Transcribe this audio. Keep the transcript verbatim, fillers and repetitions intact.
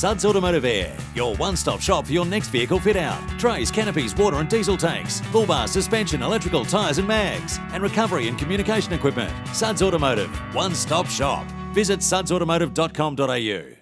Suds Automotive Air, your one-stop shop for your next vehicle fit-out. Trays, canopies, water and diesel tanks, full bar, suspension, electrical, tyres and mags, and recovery and communication equipment. Suds Automotive, one-stop shop. Visit suds automotive dot com dot a u.